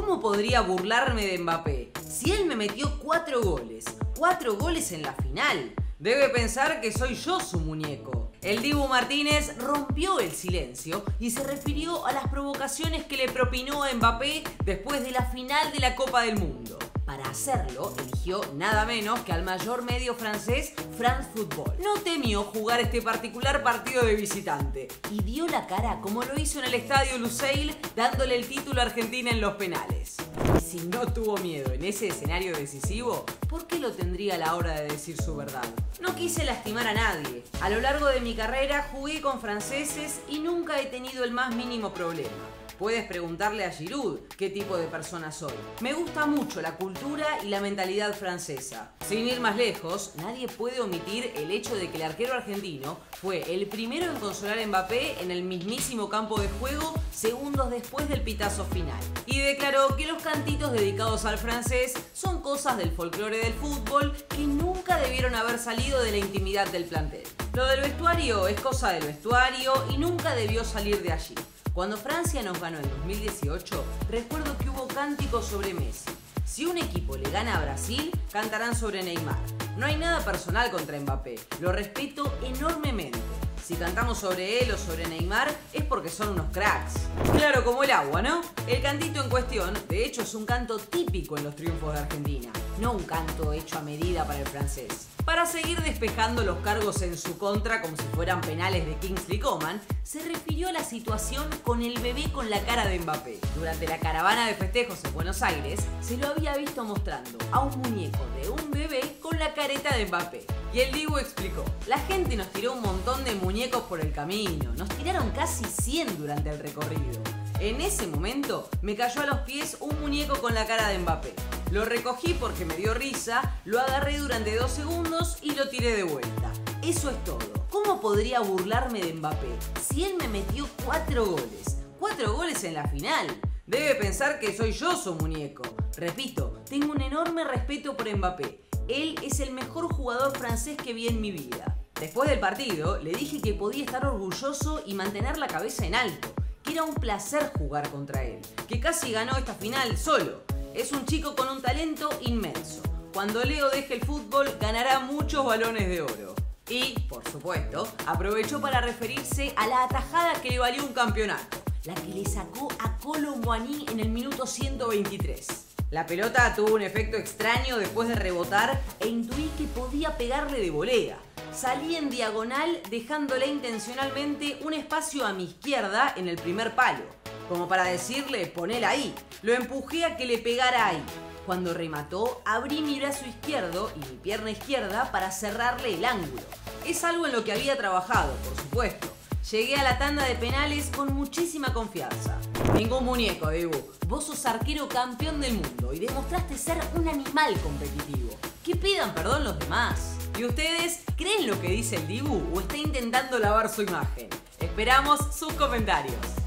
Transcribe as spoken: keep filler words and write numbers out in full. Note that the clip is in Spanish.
¿Cómo podría burlarme de Mbappé? Si él me metió cuatro goles, cuatro goles en la final. Debe pensar que soy yo su muñeco. El Dibu Martínez rompió el silencio y se refirió a las provocaciones que le propinó a Mbappé después de la final de la Copa del Mundo. Para hacerlo, eligió nada menos que al mayor medio francés, France Football. No temió jugar este particular partido de visitante y dio la cara como lo hizo en el estadio Lusail, dándole el título a Argentina en los penales. Y si no tuvo miedo en ese escenario decisivo, ¿por qué lo tendría a la hora de decir su verdad? No quise lastimar a nadie. A lo largo de mi carrera jugué con franceses y nunca he tenido el más mínimo problema. Puedes preguntarle a Giroud qué tipo de persona soy. Me gusta mucho la cultura y la mentalidad francesa. Sin ir más lejos, nadie puede omitir el hecho de que el arquero argentino fue el primero en consolar a Mbappé en el mismísimo campo de juego segundos después del pitazo final. Y declaró que los cantitos dedicados al francés son cosas del folclore del fútbol que nunca debieron haber salido de la intimidad del plantel. Lo del vestuario es cosa del vestuario y nunca debió salir de allí. Cuando Francia nos ganó en dos mil dieciocho, recuerdo que hubo cánticos sobre Messi. Si un equipo le gana a Brasil, cantarán sobre Neymar. No hay nada personal contra Mbappé, lo respeto enormemente. Si cantamos sobre él o sobre Neymar, es porque son unos cracks. Claro como el agua, ¿no? El cantito en cuestión, de hecho, es un canto típico en los triunfos de Argentina, no un canto hecho a medida para el francés. Para seguir despejando los cargos en su contra como si fueran penales de Kingsley Coman, se refirió a la situación con el bebé con la cara de Mbappé. Durante la caravana de festejos en Buenos Aires, se lo había visto mostrando a un muñeco de un bebé con la careta de Mbappé. Y el Dibu explicó: la gente nos tiró un montón de muñecos por el camino, nos tiraron casi cien durante el recorrido. En ese momento me cayó a los pies un muñeco con la cara de Mbappé. Lo recogí porque me dio risa, lo agarré durante dos segundos y lo tiré de vuelta. Eso es todo. ¿Cómo podría burlarme de Mbappé si él me metió cuatro goles? Cuatro goles en la final. Debe pensar que soy yo su muñeco. Repito, tengo un enorme respeto por Mbappé. Él es el mejor jugador francés que vi en mi vida. Después del partido, le dije que podía estar orgulloso y mantener la cabeza en alto, que era un placer jugar contra él, que casi ganó esta final solo. Es un chico con un talento inmenso. Cuando Leo deje el fútbol, ganará muchos balones de oro. Y, por supuesto, aprovechó para referirse a la atajada que le valió un campeonato, la que le sacó a Kolo Muani en el minuto ciento veintitrés. La pelota tuvo un efecto extraño después de rebotar e intuí que podía pegarle de volea. Salí en diagonal dejándole intencionalmente un espacio a mi izquierda en el primer palo, como para decirle, ponela ahí. Lo empujé a que le pegara ahí. Cuando remató, abrí mi brazo izquierdo y mi pierna izquierda para cerrarle el ángulo. Es algo en lo que había trabajado, por supuesto. Llegué a la tanda de penales con muchísima confianza. Ningún muñeco, Dibu. Vos sos arquero campeón del mundo y demostraste ser un animal competitivo. Que pidan perdón los demás. ¿Y ustedes creen lo que dice el Dibu o está intentando lavar su imagen? Esperamos sus comentarios.